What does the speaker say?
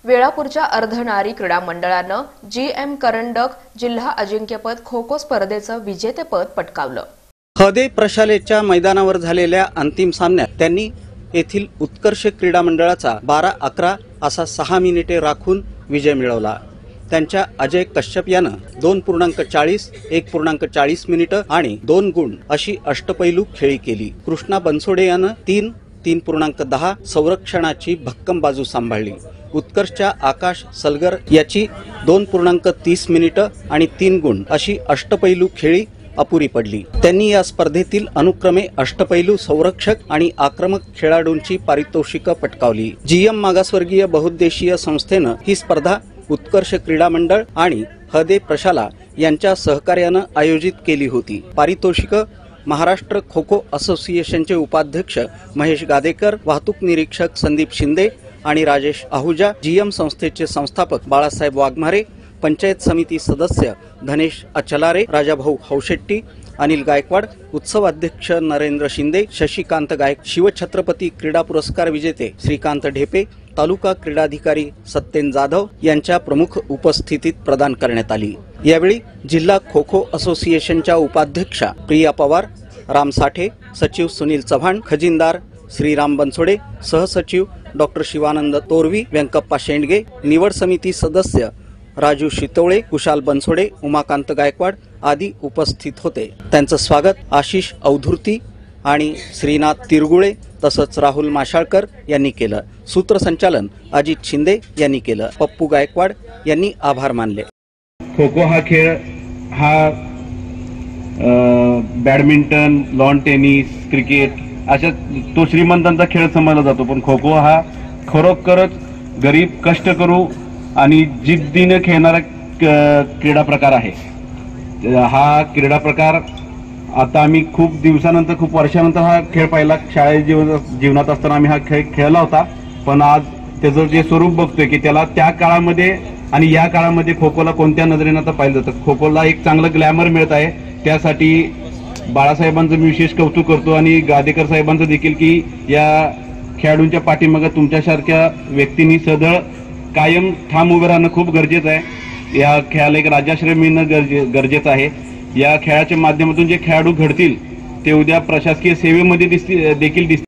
वेळापूरच्या अर्धनारी क्रीडा मंडळानं जी.एम. करंडक जिल्हा अजिंक्यपद खो खो स्पर्धेचं विजेतेपद पटकावलं। हदे प्रशालेच्या मैदानावर झालेल्या अंतिम सामन्यात त्यांनी येथील उत्कर्ष क्रीडा मंडळाचा 12-11 असा 6 मिनिटे राखून विजय मिळवला। त्यांच्या अजय कश्यप यानं 2.40, 1.40 मिनिटं आणि 2 गुण अशी अष्टपैलू खेळी केली। कृष्णा बनसोडे यानं 3.10 संरक्षणाची भक्कम बाजू सांभाळली। उत्कर्षच्या आकाश सलगर याची 2.30 मिनिटं आणि 3 गुण अशी अष्टपैलू खेळी अपुरी पडली। त्यांनी या स्पर्धेतील अनुक्रमे अष्टपैलू संरक्षक आणि आक्रमक खेळाडूंची पारितोषिकं पटकावली। जीएम मागासवर्गीय बहुउद्देशीय संस्थेनं ही स्पर्धा उत्कर्ष क्रीडा मंडळ आणि हदे प्रशाला यांच्या सहकार्यानं आयोजित केली होती। पारितोषिकं महाराष्ट्र खो खो असोसिएशनचे उपाध्यक्ष महेश गादेकर, वाहतूक निरीक्षक संदीप शिंदे आणि राजेश आहुजा, जीएम संस्थेचे संस्थापक बाळासाहेब वाघमारे, पंचायत समिती सदस्य धनेश अचलारे, राजाभाऊ हौशेट्टी, अनिल गायकवाड, उत्सव अध्यक्ष नरेंद्र शिंदे, शशिकांत गायक, शिवछत्रपती क्रीडा पुरस्कार विजेते श्रीकांत ढेपे, तालुका क्रीडाधिकारी सत्येन जाधव यांच्या प्रमुख उपस्थितीत प्रदान करण्यात आली। यावेळी जिल्हा खो खो असोसिएशनच्या उपाध्यक्षा प्रिया पवार, राम साठे, सचिव सुनील चव्हाण, खजिनदार श्रीराम बनसोडे, सहसचिव डॉक्टर शिवानंद तोरवी, व्यंकप्पा शेंडगे, निवड समिती सदस्य राजू शितोळे, कुशाल बनसोडे, उमाकांत गायकवाड आदी उपस्थित होते। त्यांचं स्वागत आशिष अवधूर्ती आणि श्रीनाथ तिरगुळे तसंच राहुल माशाळकर यांनी केलं। सूत्रसंचालन अजित शिंदे यांनी केलं। पप्पू गायकवाड यांनी आभार मानले। खो खो हा खेळ हा बॅडमिंटन, लॉन टेनिस, क्रिकेट अशा तो श्रीमंतांचा खेळ समजला जातो, पण खो खो हा खरोखरच गरीब कष्ट करू आणि जिद्दीने खेळणारा क्रीडा प्रकार आहे। हा क्रीडा प्रकार आता आम्ही खूप दिवसानंतर, खूप वर्षानंतर हा खेळ पाहिला। शाळेत जीवनात असताना आम्ही हा खेळ खेळला होता, पण आज त्याचं जे स्वरूप बघतोय की त्याला त्या काळामध्ये आणि या काळामध्ये खो खोला कोणत्या नजरेनं आता पाहिलं जातं। खो खोला एक चांगलं ग्लॅमर मिळत आहे, त्यासाठी बाळासाहेबांचं मी विशेष कौतुक करतो आणि गादेकर साहेबांचं देखील की या खेळाडूंच्या पाठीमागे तुमच्यासारख्या व्यक्तींनी सदळ कायम ठाम उभे राहणं खूप गरजेचं आहे। या खेळाला एक राजाश्रय मिळणं गरजेचं आहे। या खेळाच्या माध्यमातून जे खेळाडू घडतील ते उद्या प्रशासकीय सेवेमध्ये देखील दिसतील।